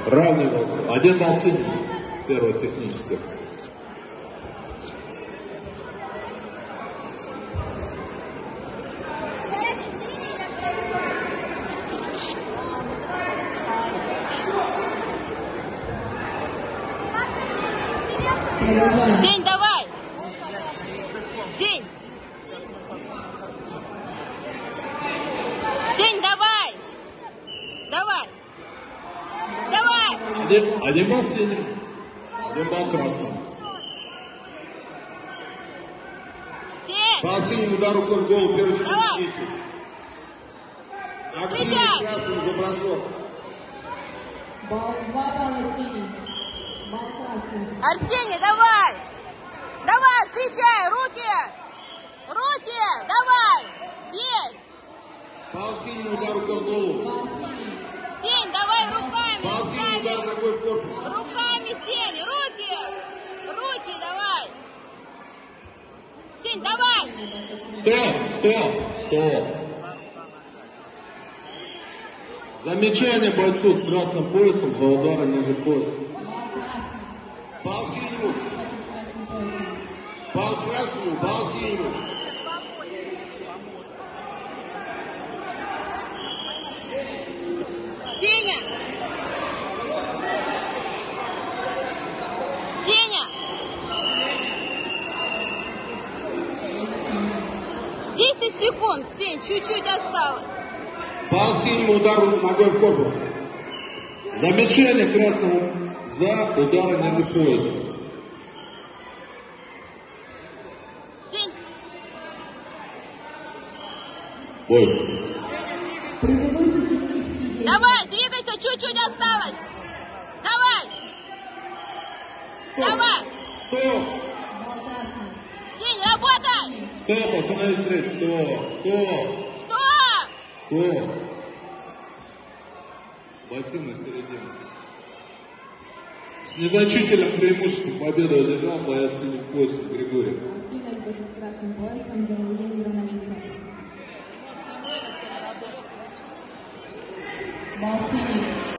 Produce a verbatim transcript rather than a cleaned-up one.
Равный балл. Один балл синий. Первая техническая. Сень, давай! Сень! Сень, давай! Давай! Давай! Один, один балл синий. Один балл красным. Сень! Балл синим, удар рукой в голову. Первый Давай! Активный красным за бросок. Балл два балла синий. Балл красный. Арсений, давай! Давай, встречай! Руки! Руки! Давай! Бей! Балл синий, удар рукой в голову. Балл синий. Сень, давай руками! Балл синий, удар Руками! ногой в корпус. Руками, Сень! Руки! Руки, давай! Сень, давай! Стоп, стоп, стоп. Замечание бойцу с красным поясом за удары ниже пояса. Балл красный. Балл синему. Красным поясом. Балл красному, балл синему. Сеня! Сеня! Десять секунд, Сень, чуть-чуть осталось. Балл синему, удар ногой в корпус. Замечание красному за удары ниже пояса. Сень! Бой. Предыдущий технический день. Давай, двигайся, чуть-чуть осталось. Давай! Давай! Стоп, Балл красный. Сень, работай! стоп, остановись встречу. Стоп, стоп, Что? стоп. Бойцы на середине. С незначительным преимуществом победу одержал боец синих поясов Григорий. Активность бойцов с красным поясом за выведение равновесия. Балл синий.